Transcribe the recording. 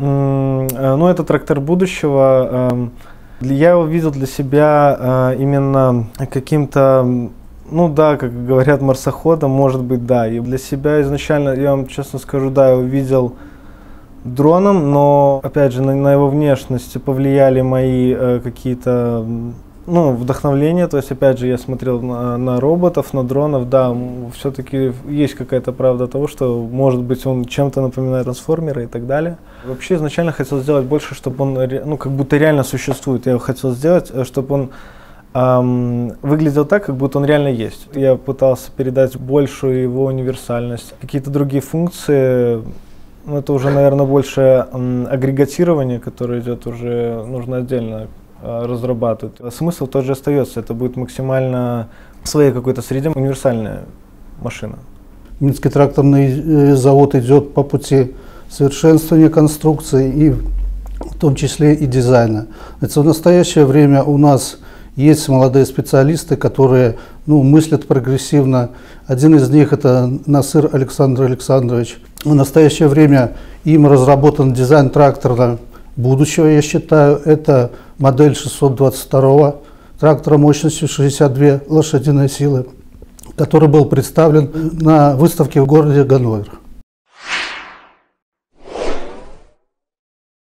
Ну, это трактор будущего. Я его видел для себя именно каким-то, ну да, как говорят, марсоходом, может быть, да. И для себя изначально, я вам честно скажу, да, я его видел дроном, но, опять же, на его внешность повлияли мои какие-то, ну, вдохновления. То есть, опять же, я смотрел на роботов, на дронов, да, все-таки есть какая-то правда того, что, может быть, он чем-то напоминает трансформеры и так далее. Вообще, изначально хотел сделать больше, чтобы он, ну, как будто реально существует. Я хотел сделать, чтобы он выглядел так, как будто он реально есть. Я пытался передать большую его универсальность, какие-то другие функции. Ну, это уже, наверное, больше агрегатирование, которое идет, уже нужно отдельно разрабатывать. Смысл тот же остается, это будет максимально в своей какой-то среде универсальная машина. Минский тракторный завод идет по пути совершенствования конструкции и в том числе и дизайна. В настоящее время у нас есть молодые специалисты, которые, ну, мыслят прогрессивно. Один из них — это Насыр Александр Александрович. В настоящее время им разработан дизайн трактора будущего, я считаю. Это модель 622 трактора мощностью 62 лошадиные силы, который был представлен на выставке в городе Ганновер.